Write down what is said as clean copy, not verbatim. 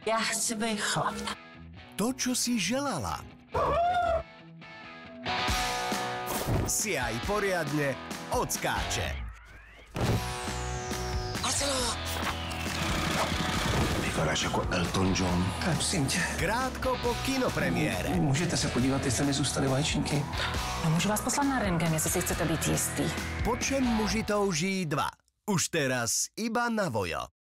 Já chci být chlap. To, čo si želala, si aj poriadne odskáče. Vypadáš jako Elton John. Prosím tě. Krátko po kinopremiére. Můžete se podívat, jestli mi zůstaly vaječníky? No, můžu vás poslat na rentgen, jestli si chcete být jistý. Po čem muži touží 2. Už teraz iba na Vojo.